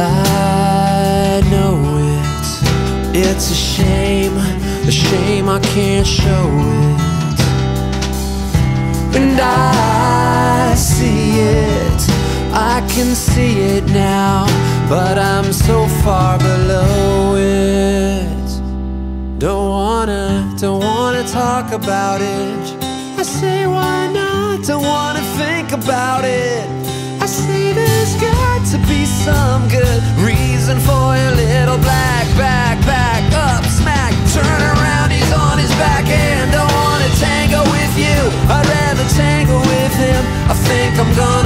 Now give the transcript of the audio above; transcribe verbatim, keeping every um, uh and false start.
I know it, it's a shame, a shame I can't show it. And I see it, I can see it now, but I'm so far below it. Don't wanna, don't wanna talk about it. I say why not, don't wanna think about it. I say there's got to be some good reason for your little black back, back up, smack, turn around, he's on his back and don't wanna tango with you. I'd rather tango with him, I think I'm gonna